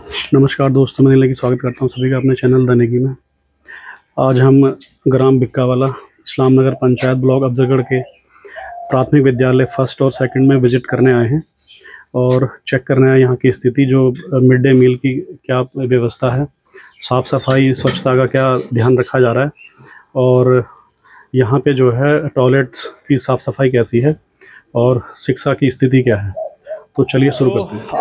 नमस्कार दोस्तों, मैं नीला की स्वागत करता हूं सभी का अपने चैनल द नेगी में। आज हम ग्राम बिक्कावाला इस्लाम नगर पंचायत ब्लॉक अफजलगढ़ के प्राथमिक विद्यालय फर्स्ट और सेकंड में विजिट करने आए हैं और चेक करने आए यहाँ की स्थिति, जो मिड डे मील की क्या व्यवस्था है, साफ़ सफाई स्वच्छता का क्या ध्यान रखा जा रहा है और यहाँ पे जो है टॉयलेट्स की साफ़ सफाई कैसी है और शिक्षा की स्थिति क्या है। तो चलिए शुरू करते हैं।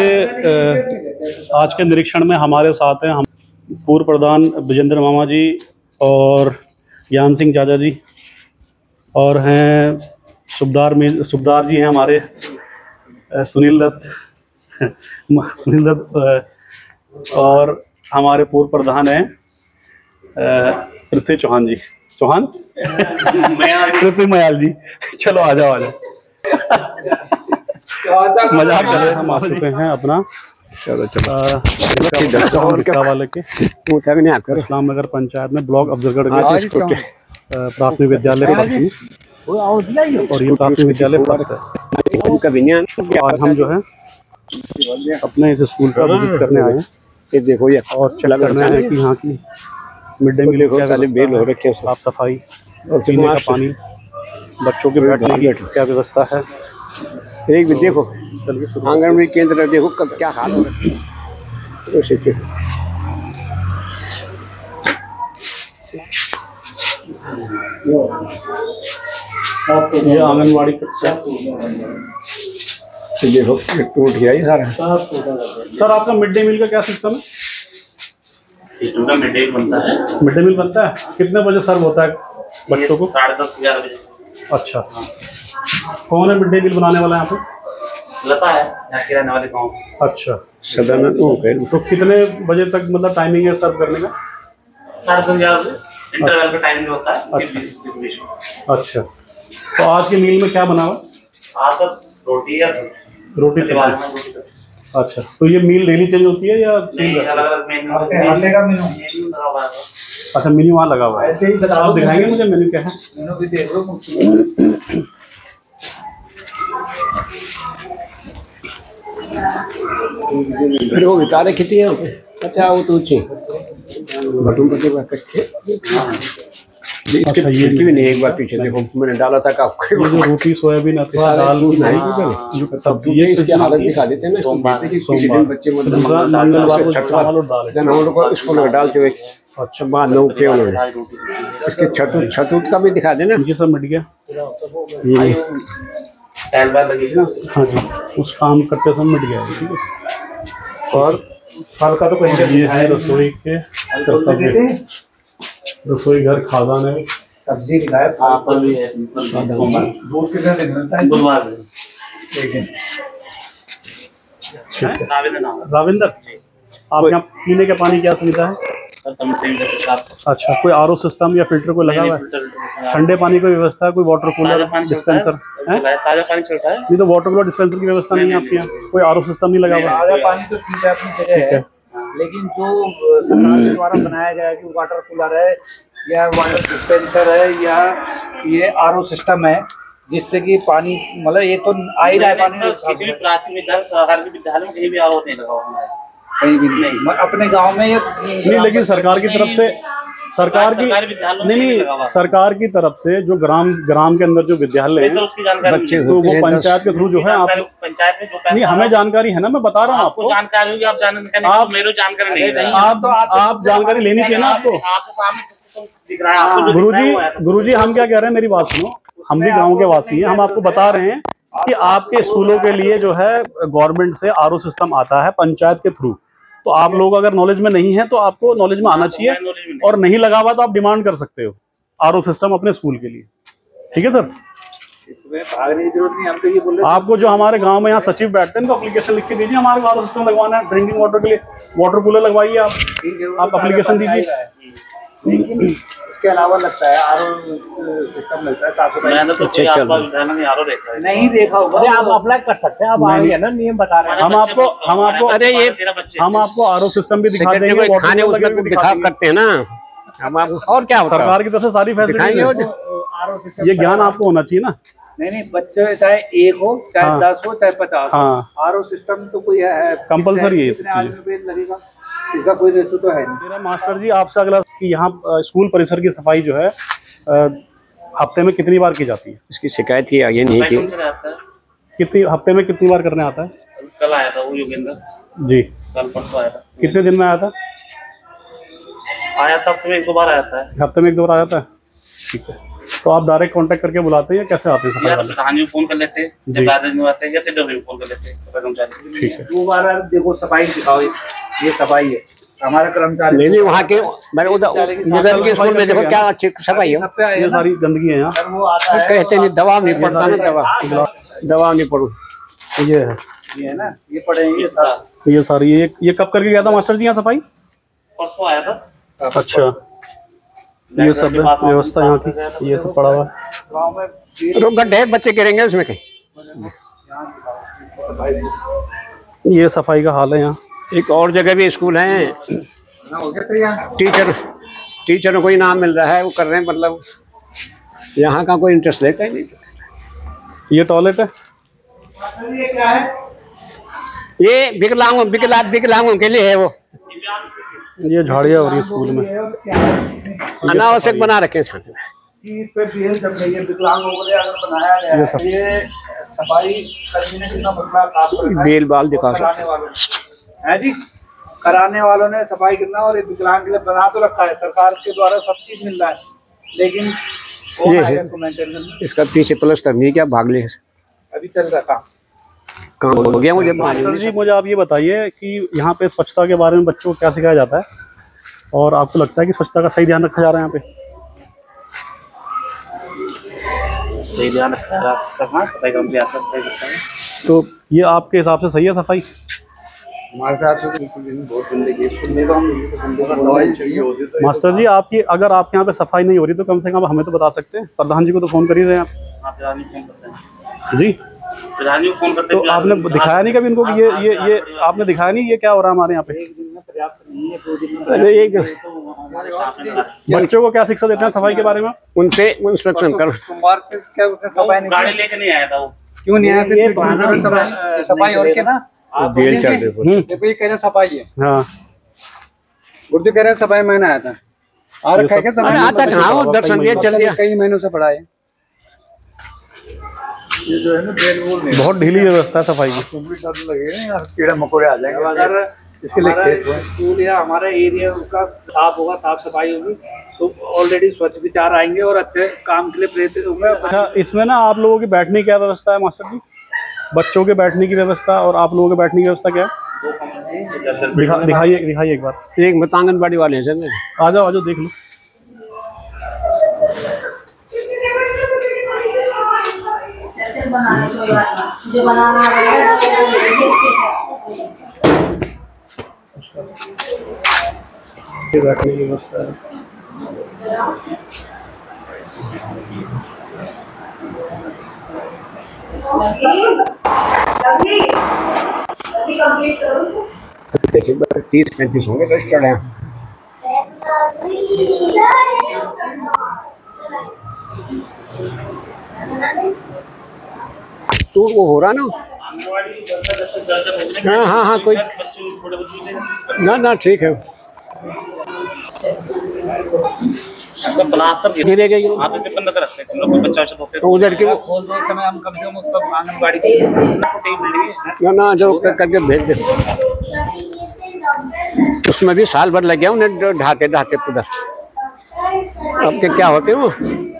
आज के निरीक्षण में हमारे साथ हैं हम पूर्व प्रधान विजेंद्र मामा जी और ज्ञान सिंह चाचा जी, और हैं सुबदार जी हैं हमारे सुनील दत्त और हमारे पूर्व प्रधान हैं पृथ्वी चौहान पृथ्वी मयाल जी। चलो आ जाओ मजाक कर रहे हैं, हम आ चुके हैं अपना वाले के इस्लाम नगर पंचायत में ब्लॉक अफजलगढ़ के प्राथमिक विद्यालय और ये प्राथमिक विद्यालय है। और हम जो है अपने इस स्कूल का विजिट करने आए हैं, ये देखो ये, और चेक करना है कि यहाँ की मिड डे मील हो रखे हैं, साफ सफाई और पीने का पानी, बच्चों के बैठने की क्या व्यवस्था है। एक भी देखो आंगनबाड़ी केंद्र देखो कब क्या हाल हो रहा है। ये आंगनबाड़ी देखो टूट गया ही सारा। सर आपका मिड डे मील का क्या सिस्टम है? मिड डे मील बनता है। कितने बजे सर्व होता है बच्चों को? 10:30-11 बजे। अच्छा, कौन है मिड डे मील बनाने वाला यहाँ पे? लता है, यहाँ के रहने वाले गाँव। अच्छा, सदानंद। तो कितने बजे तक मतलब टाइमिंग है सर्व करने का? 10:30-11 बजे इंटरवल का टाइमिंग होता है। अच्छा, तो आज के मील में क्या बना हुआ? आज तो रोटी सब्जी। अच्छा, तो ये मील डेली चेंज होती है या अलग-अलग मेन्यू? अच्छा, मेन्यू वहाँ लगा हुआ है। ऐसे ही आप दिखाएंगे मुझे मेन्यू क्या है? मेन्यू भी देख लो। फिर वो विकारे कितनी है? अच्छा, वो तो ऊंची बटन कच्चे। इसके खिड़की भी नहीं, एक बार पीछे देखो, मैंने डाला था आपको। ये जो रोटी सोयाबीन दाल सब्जी, इसकी हालत दिखा देते हैं ना। किसी दिन बच्चे मंगलवार को स्कूल में डालते हुए अच्छा बात न उठे उन्होंने। इसके छतूत का भी दिखा देना। ये सब मिट गया, ये टाइल बार लगी ना। हाँ जी, उस काम करते सब मिट गया। ठीक है, और फल का तो कहीं ये है रसोई के रसोई घर खादान है, सब्जी दिखाया राविंदर। आप यहाँ पीने के पानी क्या सुविधा है? अच्छा, कोई आरओ सिस्टम या फिल्टर कोई लगा हुआ है? ठंडे पानी की व्यवस्था है? कोई वाटर कूलर डिस्पेंसर है? ताजा पानी चलता है। नहीं तो वाटर कूलर डिस्पेंसर की व्यवस्था नहीं है आपके यहाँ? कोई आरओ सिस्टम नहीं लगा हुआ? ताजा पानी तो ठीक है अपनी जगह है, लेकिन जो सरकार के द्वारा बनाया गया कि वाटर कूलर है या वाटर डिस्पेंसर है या ये आरओ सिस्टम है, जिससे कि पानी मतलब ये तो आ ही रहा है पानी। प्राथमिक विद्यालय में कहीं भी आरओ नहीं लगा हुआ है, कहीं भी नहीं। अपने गांव में ये नहीं, लेकिन सरकार की तरफ से सरकार की तरफ से जो ग्राम के अंदर जो विद्यालय है बच्चे, तो वो पंचायत के थ्रू जो है आप पंचायत में जो नहीं, हमें जानकारी है ना, मैं बता रहा हूँ आपको जानकारी होगी। आप मेरे जानकारी नहीं, आप जानकारी लेनी चाहिए ना आपको। गुरुजी हम क्या कह रहे हैं, मेरी बात सुनो। हम भी गाँव के वासी हैं, हम आपको बता रहे हैं कि आपके स्कूलों के लिए जो है गवर्नमेंट से आरओ सिस्टम आता है पंचायत के थ्रू। तो आप लोग अगर नॉलेज में नहीं है तो आपको नॉलेज में आना चाहिए, और नहीं लगा हुआ तो आप डिमांड कर सकते हो आरओ सिस्टम अपने स्कूल के लिए। ठीक है सर, इसमें भागने की जरूरत नहीं। हम तो ये बोल रहे हैं आपको, जो हमारे गांव में यहाँ सचिव बैठते हैं, तो एप्लीकेशन लिख के दीजिए, हमारे को आरओ सिस्टम लगवाना है, ड्रिंकिंग वाटर के लिए वाटर कूलर लगवाइए आप एप्लीकेशन दीजिए। इसके अलावा लगता है आरओ सिस्टम लगता है साफ सफाई। मैंने तो आरओ देखा है, नहीं देखा होगा। आप अप्लाई कर सकते हैं, आप आएंगे ना, नियम बता रहे हैं हम आपको। अरे ये हम आपको आरओ सिस्टम भी दिखा देंगे, खाने उसमें दिखा करते हैं ना हम आपको। और क्या सरकार की तरफ से सारी फैसिलिटी, ये ज्ञान आपको होना चाहिए ना। नहीं, बच्चे चाहे 1 हो, चाहे 10 हो, चाहे 50 हो। आरओ सिस्टम तो कोई है कंपलसरी है, लगेगा, इसका कोई रेशो तो है नहीं। मेरा मास्टर जी आपसे अगला कि यहाँ स्कूल परिसर की सफाई जो है हफ्ते में कितनी बार की जाती है? इसकी शिकायत ही आगे नहीं की। कितनी हफ्ते में कितनी बार करने आता है? कल आया था वो योगेंद्र जी, कल परसों आया था। कितने दिन में आया था? आया था हफ्ते में 1-2 बार आया था। हफ्ते में 1-2 बार आया था, ठीक है। तो आप डायरेक्ट कांटेक्ट करके बुलाते हैं या कैसे आते हैं? यार प्रधान जी फोन कर लेते हैं, जब गार्डन में आते हैं या फिर फोन कर लेते हैं। ठीक है। 2 बार देखो सफाई दिखाओ, ये सफाई है हमारा कर्मचारी। नहीं वहाँ के उधर के स्कूल में देखो क्या अच्छी सफाई है, ये सारी गंदगी है यहाँ। वो आता है कहते नहीं दवा नहीं पड़ता ना, दवा नहीं पड़ू। ये है, ये है ना, ये पड़ेंगे ये सारी ये कब करके गया था मास्टर जी यहाँ सफाई? परसों आया था। अच्छा, ये सब व्यवस्था यहाँ की, ये सब पड़ा हुआ है। गड्ढे बच्चे गिरेंगे उसमें कहीं। ये सफाई का हाल है यहाँ। एक और जगह भी स्कूल है, टीचरों को ही नाम मिल रहा है, वो कर रहे हैं, मतलब यहाँ का कोई इंटरेस्ट लेता ही नहीं। ये टॉयलेट है, ये विकलांगों के लिए है। वो ये झाड़ियाँ हो रही है स्कूल में, अनावश्यक बना रखे हैं सामने। इस पे पीएल चल रही है, विकलांगों के लिए अगर बनाया गया है। ये सफाई कर्मी ने कितना मसला काम बेल बाल दिखा है जी, कराने वालों ने सफाई कितना, और ये विकलांग के लिए बना तो रखा है, सरकार के द्वारा सब चीज मिल रहा है, लेकिन ये है इसका पीछे प्लास्टर नहीं क्या, भागले अभी चल रहा काम हो गया। मुझे मास्टर जी मुझे आप ये बताइए कि यहाँ पे स्वच्छता के बारे में बच्चों को क्या सिखाया जाता है, और आपको लगता है कि स्वच्छता का सही ध्यान रखा जा रहा है यहाँ पे? सही ध्यान रखा, तो ये आपके हिसाब से सही है सफाई? हमारे साथ बहुत गंदगी। मास्टर जी आपकी अगर आपके यहाँ पे सफाई नहीं हो रही तो कम से कम हमें तो बता सकते हैं, प्रधान जी को तो फोन कर ही रहे हैं आप। जी प्रधान जी को फोन करते, तो आपने दिखाया नहीं कभी इनको कि ये आपने दिखाया नहीं ये क्या हो रहा है हमारे यहाँ पे? एक दिन में पर्याप्त नहीं है, 2 दिन में बच्चों को क्या शिक्षा देते हैं सफाई के बारे में? उनसे इंस्ट्रक्शन करो। सोमवार से क्या सफाई गाड़ी लेके नहीं आया था वो, क्यों नहीं आया? फिर सफाई और के ना बेल चल रही है, देखो ये कह रहे सफाई है। हाँ, गुर्जू कह रहे सफाई मैंने आया था, आ रखा है क्या सफाई? आता कहाँ, दर्शन दिया चल दिया, कई महीनों से पड़ा है। ये जो है ना बहुत ढीली व्यवस्था है सफाई की। लगेगा यार, कीड़े मकोड़े आ जाएंगे अगर इसके लिए स्कूल या हमारा एरिया का साफ होगा, साफ सफाई होगी तो ऑलरेडी स्वच्छ विचार आएंगे और अच्छे काम के लिए प्रेरित होंगे। अच्छा, इसमें ना आप लोगों की बैठने की क्या व्यवस्था है मास्टर जी? बच्चों के बैठने की व्यवस्था और आप लोगों के बैठने की व्यवस्था क्या है? दिखाइए एक बार। एक आंगनबाड़ी वाले हैं सर, आ जाओ देख लो। बैठने की व्यवस्था है। देखिए 30-35 होंगे रजिस्टर्ड हैं। तो वो हो रहा ना, हाँ कोई ना ठीक है। उधर के समय हम कम से कम उसका आंगनबाड़ी ना जो करके भेज दे, उसमें भी साल भर लग गया उन्हें ढाके पुदर। अब के क्या होते हो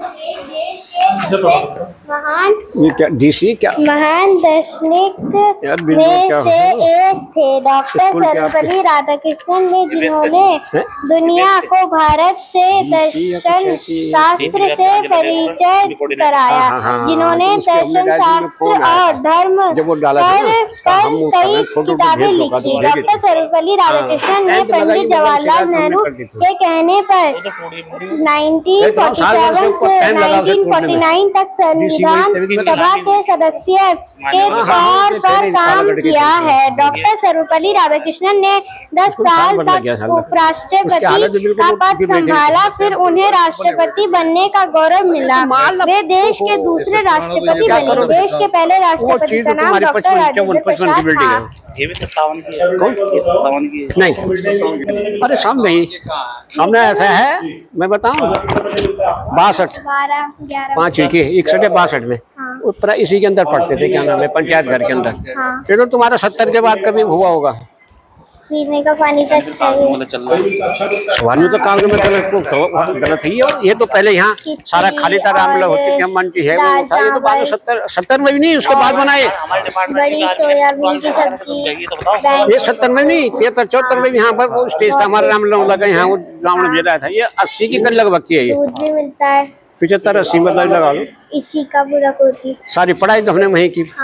महान, ये क्या डीसी क्या महान दार्शनिक में से एक थे डॉक्टर सर्वपल्ली राधाकृष्णन ने, जिन्होंने दुनिया को भारत से दर्शन शास्त्र से परिचय कराया, जिन्होंने दर्शन शास्त्र और धर्म पर कई किताबें लिखी। डॉक्टर सर्वपल्ली राधाकृष्णन ने पंडित जवाहरलाल नेहरू के कहने पर 1947 से 1949 तक संविधान विधानसभा के सदस्य के तौर पर काम किया है। डॉक्टर सर्वपल्ली राधाकृष्णन ने 10 साल तक उपराष्ट्रपति का पद संभाला, फिर उन्हें राष्ट्रपति बनने का गौरव मिला। वे देश के दूसरे राष्ट्रपति बने। देश के पहले राष्ट्रपति का नाम डॉक्टर राजेंद्र प्रसाद था। ये भी 57 की है। कौन की है? नहीं, अरे सब नहीं, हमने ऐसा है, मैं बताऊं 62 5 की 61 में इसी के अंदर पढ़ते थे, क्या नाम है, पंचायत घर के अंदर। ये तो तुम्हारा 70 के बाद कभी हुआ होगा। पीने का पानी का वालू तो काम में गलत ही है। ये तो पहले यहाँ सारा खाली था, रामला होती मन की है वो था। ये तो बाद 70 में भी नहीं, उसके बाद बनाए। बड़ी सोयाबीन की सब्जी ये 70 में नहीं, 73 74 में यहाँ पर वो स्टेज था हमारा, रामला लगा यहाँ, वो रावण भेजा था। ये 80 की कर लगभग की है। ये दूध भी मिलता है 75 80 में लगा लो। इसी का पूरा कोटी। सारी पढ़ाई तो हमने वहीं की।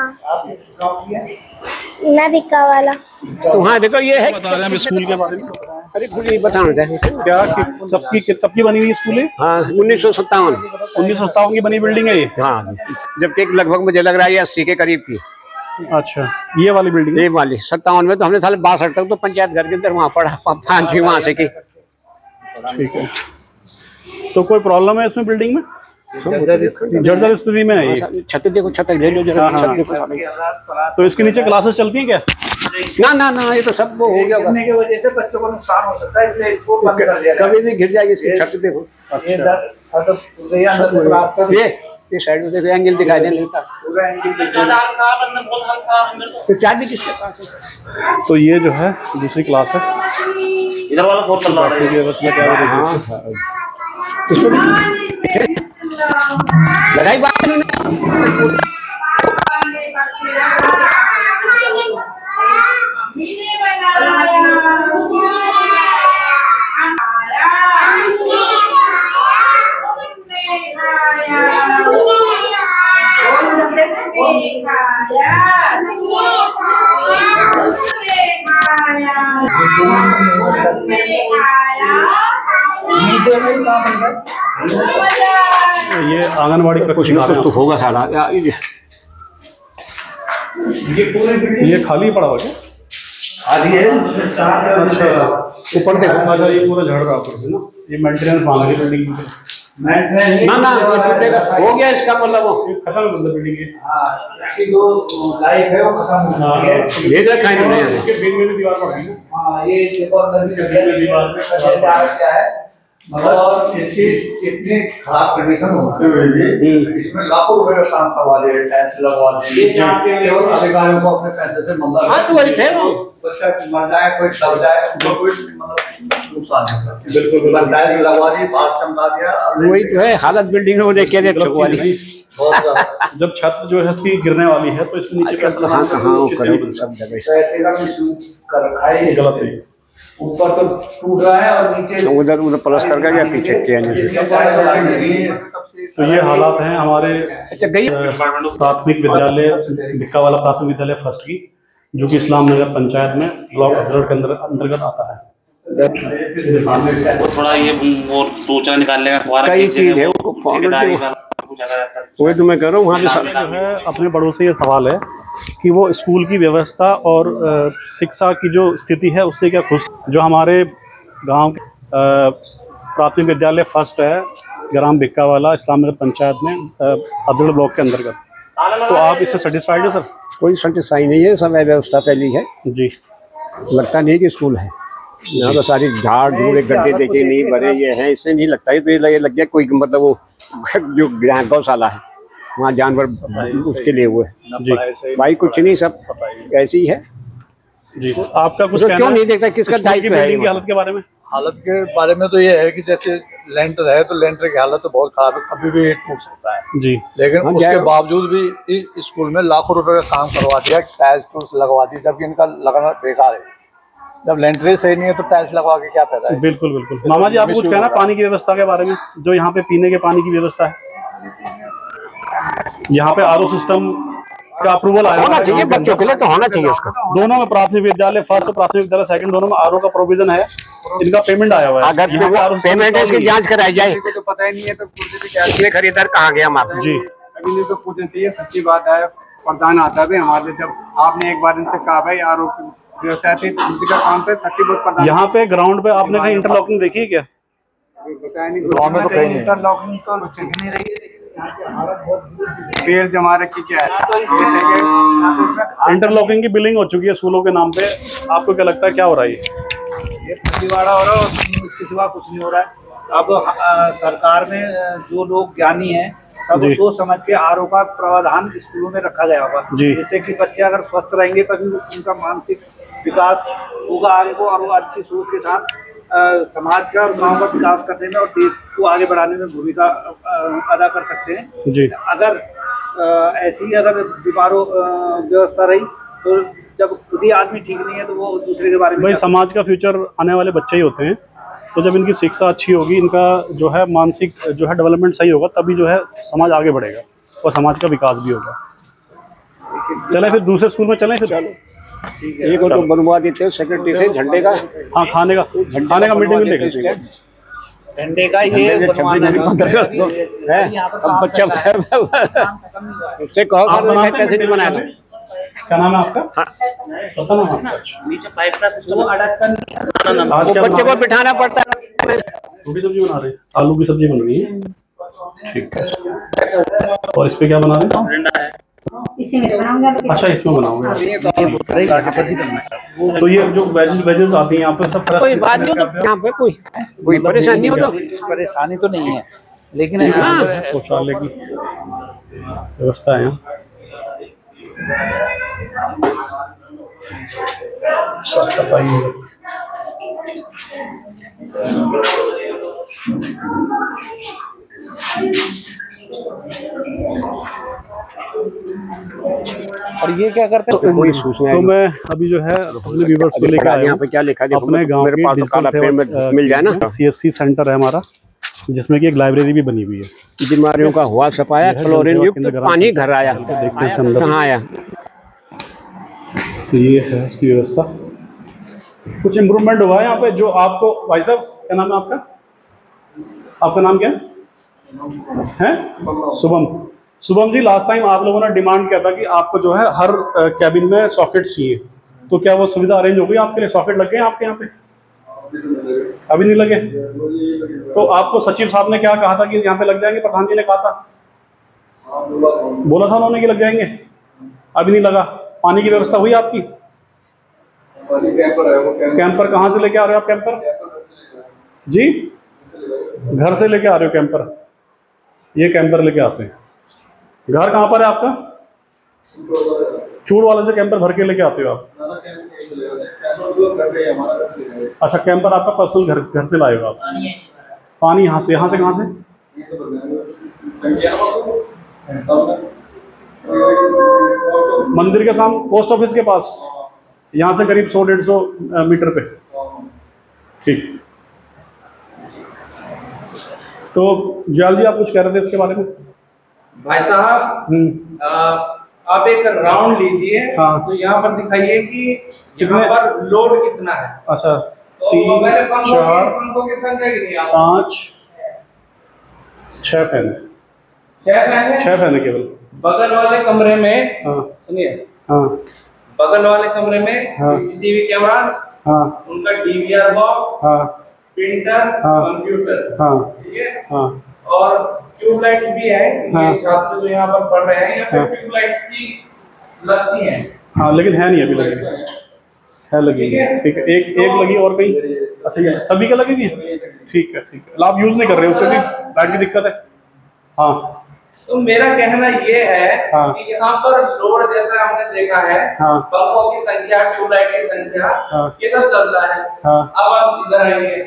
मैं बिक्का वाला। तो हाँ देखो, ये है बता रहे हैं स्कूल के बारे में। अरे मुझे बताना चाहिए क्या कब की बनी हुई स्कूल है? हाँ 1957 की बनी बिल्डिंग है ये। हाँ, जबकि लगभग मुझे लग रहा है 80 के करीब की। अच्छा, ये वाली बिल्डिंग? ये वाली 57 में, तो हमने साल 62 तक तो पंचायत घर के अंदर वहाँ पढ़ा, 5वीं वहाँ से की। ठीक है, तो कोई प्रॉब्लम है इसमें बिल्डिंग में? जर्जर स्थिति में है ये। छत देखो, छत ले लो जरा। तो इसके नीचे क्लासेस चलती हैं क्या? ना, ये तो सब वो हो गया की वजह से बच्चों को नुकसान हो सकता है, इसलिए इसको बंद कर दिया। कभी भी गिर जाएगी इसकी छत देखो। ये साइड में देखो, एंगल दिखाई देने लगता। तो चाबी किसके पास है? तो ये जो है दूसरी क्लास है। इधर वाला फोन चल रहा है। लगाई बात ये आंगनवाड़ी का कुछ तो होगा सारा। ये खाली पड़ा हुआ क्या? ऊपर देखो, अच्छा ये पूरा झड़ रहा है ना, ये मेंटेनेंस मांग रही बिल्डिंग। ना हो गया इसका मतलब, वो खत्म मतलब बिल्डिंग इसकी जो लाइफ है वो खत्म हो गई है। ये देखा नहीं है, इसके बीच में भी दीवार पड़ गई ना। हाँ, ये देखो अंदर से दीवार में क्या है, मतलब इसकी इतनी खराब कंडीशन होते हुए भी इसमें लाखों रुपए का काम करवा दिए, टैक्स लगवा दिए। ये जानते हैं और अधिकारियों को अपने पैसे से मतलब हाँ तो वही थे वो, बच्चा मर जाए, कोई दब जाए, उनको कोई मतलब नुकसान नहीं होता। बिल्कुल टैक्स लगवा दी, बाहर चमका दिया। वही तो है हालत बिल्डिंग में, वो देख के ठोकवा दी। जब छत जो है इसकी गिरने वाली है तो इसके नीचे कहाँ सब जगह गलत है। ऊपर तो टूट रहा है और नीचे उधर प्लास्टर का या पीछे किया नहीं। तो ये हालात हैं हमारे प्राथमिक विद्यालय भिक्का वाला प्राथमिक विद्यालय फर्स्ट की, जो कि इस्लाम नगर पंचायत में ब्लॉक अफजल के अंतर्गत आता है। थोड़ा ये वो सूचना निकालने का कई चीज है, वही तो मैं कह रहा हूँ। वहाँ जो है अपने बड़ों से ये सवाल है कि वो स्कूल की व्यवस्था और शिक्षा की जो स्थिति है उससे क्या खुश। जो हमारे गांव के प्राथमिक विद्यालय फर्स्ट है ग्राम भिक्का वाला इस्लाम नगर पंचायत में अफजल ब्लॉक के अंतर्गत, तो आप इससे सेटिस्फाइड है सर? कोई सेटिस्फाई नहीं है, सब व्यवस्था पहली है जी। लगता नहीं कि स्कूल है यहाँ तो सारी झाड़ झूड़े गड्ढे देखे नहीं भरे ये हैं, इससे नहीं लगता है। तो ये लग गया कोई मतलब वो जो गौशाला है वहाँ जानवर उसके लिए हुए जी। भाई कुछ नहीं, सब ऐसी ही है जी। आपका कुछ क्यों नहीं देखता, किसका दायित्व है? हालत के बारे में, हालत के बारे में तो ये है कि जैसे लेंटर है तो लेंटर की हालत तो बहुत खराब है, कभी भी टूट सकता है जी। लेकिन उसके बावजूद भी इस स्कूल में लाखों रुपए का काम करवा दिया, टाइल्स टूल्स लगवा दी, जबकि इनका लगाना बेकार है। जब लेंटर सही नहीं है तो टाइल्स लगवा के क्या फायदा है? बिल्कुल बिल्कुल। मामा जी आप कुछ कहना पानी की व्यवस्था के बारे में, जो यहाँ पे पीने के पानी की व्यवस्था है, यहाँ पे आरओ सिस्टम का अप्रूवल आया होना चाहिए बच्चों के लिए, तो होना चाहिए उसका। दोनों में प्राथमिक विद्यालय फर्स्ट प्राथमिक विद्यालय सेकंड दोनों में आरओ का प्रोविजन है, इनका पेमेंट आया हुआ है। अगर पेमेंट है इसकी जांच कराई जाए तो पता ही नहीं है तो खरीदार कहाँ गया हमारा जी। अभी नहीं तो पूछना चाहिए, सच्ची बात है। प्रधान आता है हमारे, जब आपने एक बार इनसे कहा भाई आरोप व्यवसाय थे का काम पे सच्ची बात प्रधान। यहाँ पे ग्राउंड पे आपने कहीं इंटरलॉकिंग देखी है क्या? बताया नहीं, इंटरलॉकिंग तो नहीं रही है, पेड़ जमा रखी क्या है। इंटरलॉकिंग की बिलिंग हो चुकी है स्कूलों के नाम पे, आपको क्या लगता है क्या हो रहा है? ये फर्जीवाड़ा हो रहा है और इसके सिवा कुछ नहीं हो रहा है। अब सरकार में जो लोग ज्ञानी हैं सब सोच समझ के आरओ का प्रावधान स्कूलों में रखा गया होगा, जिससे कि बच्चे अगर स्वस्थ रहेंगे तभी उनका मानसिक विकास होगा आगे को, और वो अच्छी सोच के साथ समाज का और गांव का विकास करने में और देश को आगे बढ़ाने में भूमिका अदा कर सकते हैं जी। अगर ऐसी अगर दीवारों व्यवस्था रही तो जब खुद ही आदमी ठीक नहीं है तो वो दूसरे के बारे में, भाई समाज का फ्यूचर आने वाले बच्चे ही होते हैं, तो जब इनकी शिक्षा अच्छी होगी, इनका जो है मानसिक जो है डेवलपमेंट सही होगा, तभी जो है समाज आगे बढ़ेगा और समाज का विकास भी होगा। चलें फिर दूसरे स्कूल में चलें फिर। एक तो बनवा देते हैं सेक्रेटरी से झंडे का, हाँ खाने का मीटिंग में देख लेंगे झंडे का। ये अब बच्चा उससे कहो कैसे नहीं बनाया। क्या नाम है आपका? पता ना आपका? नीचे पाइप का सिस्टम बच्चे को बिठाना पड़ता है। रोटी सब्जी बना रहे हैं, आलू की सब्जी बन रही है, ठीक है। और इस पे क्या बना रहे हैं? अच्छा इसमें बनाओगे। तो ये जो वेजेस आती हैं यहाँ पे सब फ्रेश? कोई बात नहीं, यहाँ पे कोई परेशानी हो तो? परेशानी तो नहीं है, लेकिन शौचालय की व्यवस्था है यहाँ, साफ सफाई है। और ये क्या करते हैं? कोई सूचना तो मैं अभी जो है अपने व्यूअर्स को लेकर आया हूँ, क्या लिखा है अपने गांव मेरे पास तो काला पेन में मिल जाए ना। CSC सेंटर है हमारा, जिसमें कि एक लाइब्रेरी भी बनी हुई है। बीमारियों का हुआ सफाया, क्लोरीन युक्त पानी घर आया, देखते हैं अंदर कहाँ आया। तो ये है इसकी व्यवस्था, कुछ इम्प्रूवमेंट हुआ है यहाँ पे। जो आपको भाई साहब क्या नाम है आपका? आपका नाम क्या है? शुभम जी, लास्ट टाइम आप लोगों ने डिमांड किया था कि आपको जो है हर कैबिन में सॉकेट्स चाहिए, तो क्या वो सुविधा अरेंज हो गई आपके लिए? सॉकेट लग गए आपके यहाँ पे? अभी नहीं लगे? तो आपको सचिव साहब ने क्या कहा था कि यहाँ पे लग जाएंगे? प्रधान जी ने कहा था, बोला था उन्होंने कि लग जाएंगे, अभी नहीं लगा। पानी की व्यवस्था हुई आपकी? कैंपर कहाँ से लेके आ रहे हो आप? कैंपर जी घर से लेके आ रहे हो कैंपर? ये कैंपर लेके आते हैं। घर कहाँ पर है आपका? चूड़ वाले से कैंपर भर के लेके आते हो आप? अच्छा कैंपर आपका पर्सनल घर से लाएगा आप? पानी यहाँ से कहाँ से? मंदिर के सामने पोस्ट ऑफिस के पास, यहाँ से करीब 100-150 मीटर पे, ठीक। तो जयाल जी आप कुछ कह रहे थे इसके बारे में? भाई साहब आप एक राउंड लीजिए, हाँ। तो यहाँ पर दिखाइए कि यहाँ पर लोड कितना है। अच्छा तो 3 4 पंखों की संख्या कितनी है? 5 6 फैन है। 6 फैन है केवल। बगल वाले कमरे में, हाँ सुनिए, हाँ बगल वाले कमरे में CCTV कैमरास, हाँ उनका DVR बॉक्स, हाँ प्रिंटर, हाँ कंप्यूटर, हाँ ठीक है, हाँ और ट्यूबलाइट्स भी है। हाँ। ये छात्र जो यहाँ पर पढ़ रहे हैं, यहाँ पे ट्यूबलाइट्स की लगती हैं। हाँ लेकिन है नहीं अभी लगी, है लगी, ठीक है। एक लगी और कहीं? अच्छा ये सभी का लगेगी, ठीक है ठीक है। आप यूज नहीं कर रहे हो, उससे भी लाइट की दिक्कत है। हाँ तो मेरा कहना ये है, हाँ। कि यहाँ पर लोड जैसा हमने देखा है, हाँ। पंखों की संख्या, ट्यूबलाइट की संख्या, हाँ। ये सब चल रहा है। हाँ। अब आप इधर आइए,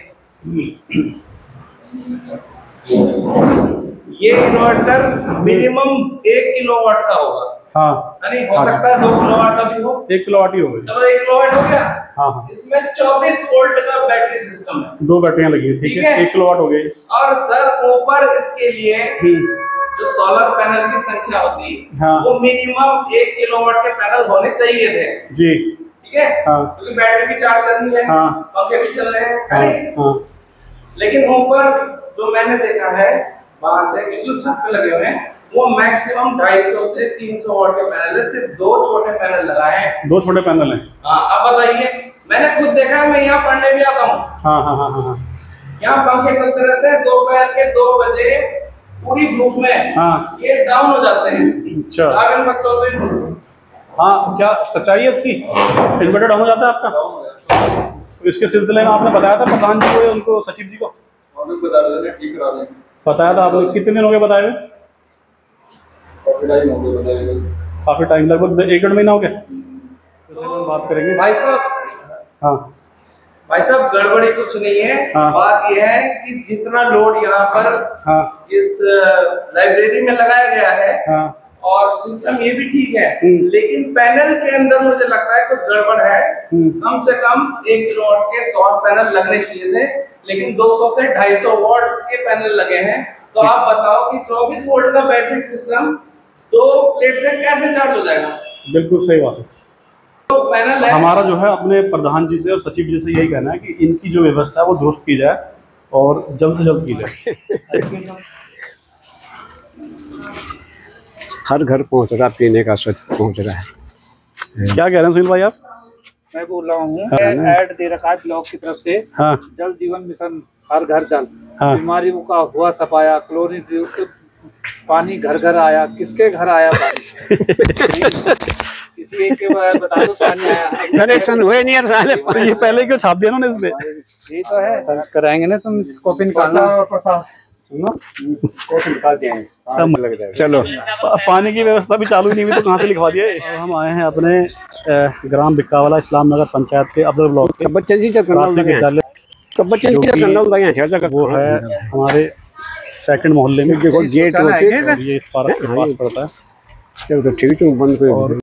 ये इन्वर्टर मिनिमम 1 किलोवाट का होगा, हाँ नहीं हो सकता है 2 किलोवाट का भी हो, 1 किलोवाट ही होगा। चलो 1 किलोवाट हो गया, हाँ इसमें 24 वोल्ट का बैटरी सिस्टम है, 2 बैटरियां लगी है, ठीक है 1 किलोवाट हो गई। और सर ऊपर इसके लिए जो सोलर पैनल की संख्या होती, हाँ। वो मिनिमम 1 किलोवाट के पैनल होने चाहिए थे जी, ठीक है, हाँ। क्योंकि बैटरी भी चार्ज करनी है, हाँ। पंखे भी चल रहे हैं, हाँ। लेकिन ऊपर जो मैंने देखा है बाहर से, क्योंकि छत पे लगे हुए हैं, वो मैक्सिमम 250 से 300 वाट के पैनल है, सिर्फ 2 छोटे पैनल लगाए हैं। 2 छोटे पैनल हैं। हाँ, अब बताइए, मैंने खुद देखा है, मैं यहाँ पढ़ने भी आता हूँ। हाँ। यहाँ पंखे चलते रहते हैं, दोपहर के 2 बजे पूरी धूप में हाँ। ये डाउन हो जाते हैं। अच्छा। आप इन बच्चों से हाँ, क्या सच्चाई है इसकी? इन्वर्टर डाउन हो जाता है आपका? तो इसके सिलसिले में आपने बताया था प्रधान जी को, उनको सचिव जी को बताया था आपने? कितने दिन हो गए बताए हुए? काफी टाइम, लगभग 1-1.5 महीना हो गया। बात करेंगे भाई साहब। हाँ भाई साहब, गड़बड़ी कुछ नहीं है। हाँ। बात यह है कि जितना लोड यहाँ पर हाँ। इस लाइब्रेरी में लगाया गया है, हाँ। और सिस्टम ये भी ठीक है, लेकिन पैनल के अंदर मुझे लगता है कुछ गड़बड़ है। कम से कम 1 किलोवाट के सौर पैनल लगने चाहिए थे, लेकिन 200 से 250 वाट के पैनल लगे हैं। तो आप बताओ कि 24 वोल्ट का बैटरी सिस्टम 2 प्लेट से कैसे चार्ज हो जाएगा? बिल्कुल सही बात है। तो पैनल है, हमारा जो है अपने प्रधान जी से और सचिव जी से यही कहना है कि इनकी जो व्यवस्था है वो दुरुस्त की जाए और जल्द से जल्द की जाए। हर घर पहुंच रहा, पीने का स्वच्छ पहुंच रहा है। क्या कह रहे हैं सुनील भाई आप? मैं बोल रहा हूँ, ऐड दे रखा है ब्लॉक की तरफ से। हाँ। जल जीवन मिशन, हर घर जल। हाँ। बीमारियों का हुआ सफाया, क्लोरीन युक्त पानी घर घर आया। किसके घर आया पानी? किसी एक के बता दो पानी आया। कनेक्शन हुए नहीं यार साले। ये पहले क्यों छाप दिया ना इसमें? यही तो है, कराएंगे ना। तुम कॉपी निकालना, चलो। पानी की व्यवस्था भी चालू नहीं हुई तो कहाँ से लिखवा दिया? हम आए हैं अपने ग्राम बिक्कावाला इस्लाम नगर पंचायत के अब्दुल ब्लॉक के बच्चे जी विद्यालय, वो है हमारे 2nd मोहल्ले में। देखो गेट ये इस पार्क के पास पड़ता है। चलो तो ठीक है, बंद कर।